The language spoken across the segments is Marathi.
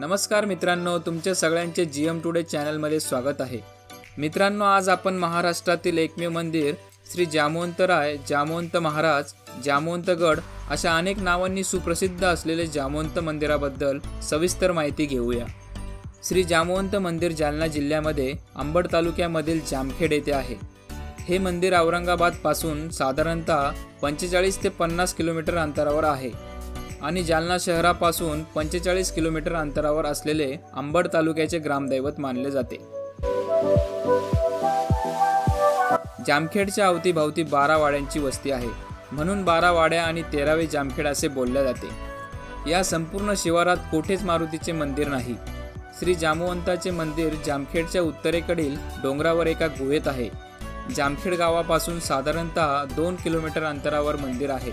नमस्कार मित्रांनो, तुमच्या सगळ्यांचे जीएम टुडे चॅनलमध्ये स्वागत आहे। मित्रांनो, आज आपण महाराष्ट्रातील एकमेव मंदिर श्री जामवंतराय, जामवंत महाराज, जामवंतगड अशा अनेक नावांनी सुप्रसिद्ध असलेले जामवंत मंदिराबद्दल सविस्तर माहिती घेऊया। श्री जामवंत मंदिर जालना जिल्ह्यामध्ये अंबड तालुक्यामधील जामखेड येथे आहे। हे मंदिर औरंगाबाद पासून साधारणतः 45 ते 50 किलोमीटर अंतरावर आहे आणि जालना शहरापासून 45 किलोमीटर अंतरावर असलेले अंबड तालुक्याचे ग्रामदैवत मानले जाते। जामखेडच्या अवतीभवती 12 वाड्यांची वस्ती आहे, म्हणून 12 वाड्या आणि 13वे जामखेड असे बोलले जाते। या संपूर्ण शिवारात कोठेच मारुतीचे मंदिर नाही। श्री जामवंताचे मंदिर जामखेडच्या उत्तरेकडील डोंगरावर एका गुहेत आहे। जामखेड गावापासून साधारणतः 2 किलोमीटर अंतरावर मंदिर आहे।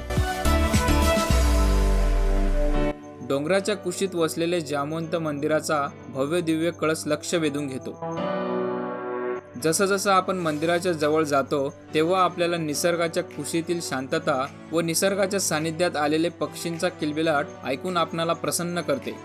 डोंगराच्या कुशीत वसलेले जामवंत मंदिराचा भव्य दिव्य कळस लक्ष वेधून घेतो। जसं आपण मंदिराच्या जवळ जातो तेव्हा आपल्याला निसर्गाच्या कुशीतील शांतता व निसर्गाच्या सानिध्यात आलेले पक्षींचा किलबिलाट ऐकून आपणाला प्रसन्न करते।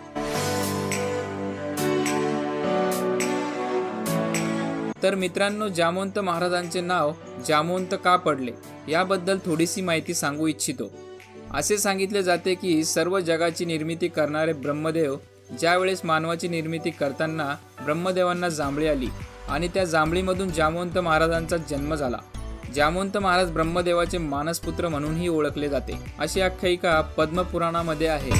तर मित्रांनो, जामवंत महाराजांचे नाव जामवंत का पडले याबद्दल थोडीशी माहिती सांगू इच्छितो। असे सांगितले जाते की सर्व जगाची निर्मिती करणारे ब्रह्मदेव ज्यावेळेस मानवाची निर्मिती करताना ब्रह्मदेवांना जांभळी आली आणि त्या जांभळीमधून जामवंत महाराजांचा जन्म झाला। जामवंत महाराज ब्रह्मदेवाचे मानसपुत्र म्हणूनही ओळखले जाते, अशी आख्यायिका पद्मपुराणामध्ये आहे।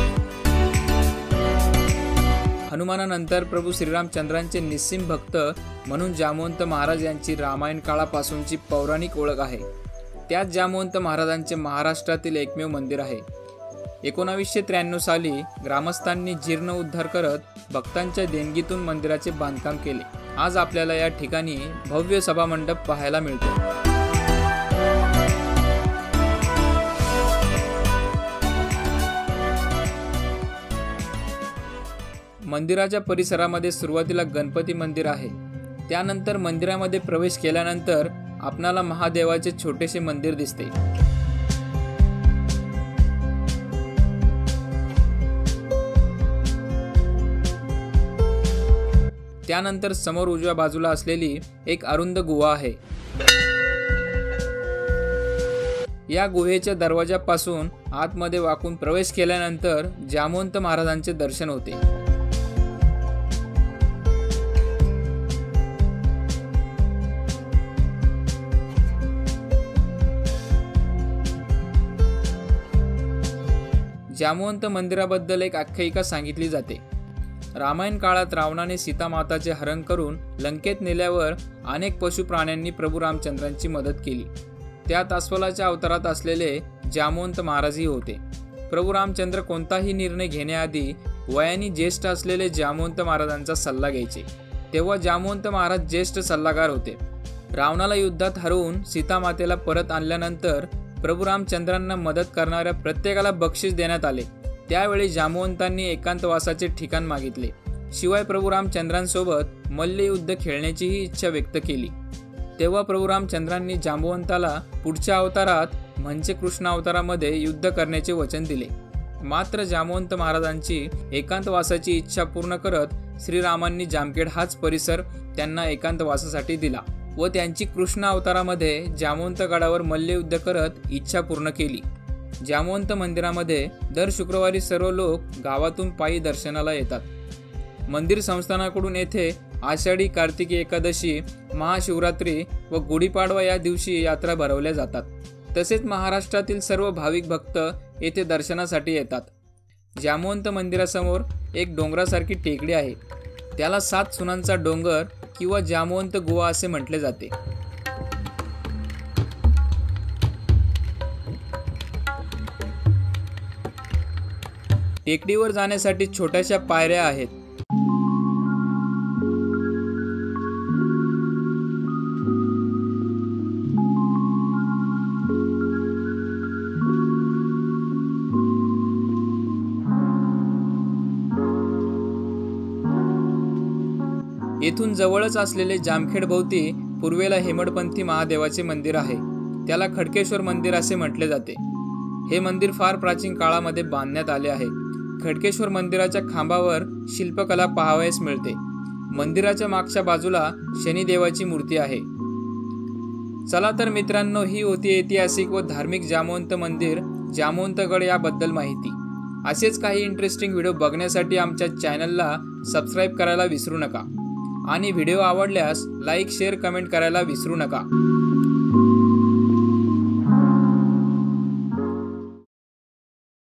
हनुमानानंतर प्रभू श्रीरामचंद्रांचे निस्सीम भक्त म्हणून जामवंत महाराज यांची रामायण काळापासूनची पौराणिक ओळख आहे। त्याच जामवंत महाराजांचे महाराष्ट्रातील एकमेव मंदिर आहे। 1993 साली ग्रामस्थांनी जीर्णोद्धार करत भक्तांच्या देणगीतून मंदिराचे बांधकाम केले। आज आपल्याला या ठिकाणी भव्य सभामंडप पाहायला मिळतो। मंदिराच्या परिसरामध्ये सुरुवातीला गणपती मंदिर आहे। त्यानंतर मंदिरामध्ये प्रवेश केल्यानंतर आपणाला महादेवाचे छोटेसे मंदिर दिसते। त्यानंतर समोर उजव्या बाजूला असलेली एक अरुंद गुहा आहे। या गुहेच्या दरवाजापासून आतमध्ये वाकून प्रवेश केल्यानंतर जामवंत महाराजांचे दर्शन होते। जामवंत मंदिराबद्दल एक आख्यायिका सांगितली जाते। रामायण काळात रावणाने सीता माताचे हरण करून लंकेत नेल्यावर अनेक पशु प्राण्यांनी प्रभू रामचंद्रांची मदत केली। त्यात अस्वलाच्या अवतारात असलेले जामवंत महाराजही होते। प्रभू रामचंद्र कोणताही निर्णय घेण्याआधी वयाने ज्येष्ठ असलेले जामवंत महाराजांचा सल्ला घ्यायचे, तेव्हा जामवंत महाराज ज्येष्ठ सल्लागार होते। रावणाला युद्धात हरवून सीता मातेला परत आणल्यानंतर प्रभू रामचंद्रांना मदत करणाऱ्या प्रत्येकाला बक्षीस देण्यात आले। त्यावेळी जामवंतांनी एकांतवासाचे ठिकाण मागितले। शिवाय प्रभू रामचंद्रांसोबत मल्लयुद्ध खेळण्याचीही इच्छा व्यक्त केली। तेव्हा प्रभू रामचंद्रांनी जामवंताला पुढच्या अवतारात म्हणजे कृष्ण अवतारामध्ये युद्ध करण्याचे वचन दिले। मात्र जामवंत महाराजांची एकांतवासाची इच्छा पूर्ण करत श्रीरामांनी जामखेड हाच परिसर त्यांना एकांतवासासाठी दिला व त्यांची कृष्ण अवतारामध्ये जामवंत गडावर मल्लयुद्ध करत इच्छा पूर्ण केली। जामवंत मंदिरामध्ये दर शुक्रवारी सर्व लोक गावातून पायी दर्शनाला येतात। मंदिर संस्थानाकडून येथे आषाढी, कार्तिकी एकादशी, महाशिवरात्री व गुढीपाडवा या दिवशी यात्रा भरवल्या जातात। तसेच महाराष्ट्रातील सर्व भाविक भक्त येथे दर्शनासाठी येतात। जामवंत मंदिरासमोर एक डोंगरासारखी टेकडी आहे, त्याला 7 सुनांचा डोंगर किंवा जामवंत गुहा असे म्हटले जाते। टेकडीवर जाण्यासाठी छोट्याशा पायऱ्या आहेत। येथून जवळच असलेले जामखेड भोवती पूर्वेला हेमडपंथी महादेवाचे मंदिर आहे। त्याला खडकेश्वर मंदिर असे म्हटले जाते। हे मंदिर फार प्राचीन काळामध्ये बांधण्यात आले आहे। खडकेश्वर मंदिराच्या खांबावर शिल्पकला पाहावयास मिळते. मंदिराच्या मागच्या बाजूला शनिदेवाची मूर्ती आहे. चला तर मित्रांनो, ही होती ऐतिहासिक व धार्मिक जामवंत मंदिर जामवंतगड याबद्दल माहिती. असेच काही इंटरेस्टिंग व्हिडिओ बघण्यासाठी आमच्या चॅनलला सबस्क्राईब करायला विसरू नका आणि व्हिडिओ आवडल्यास लाईक, शेअर, कमेंट करायला विसरू नका.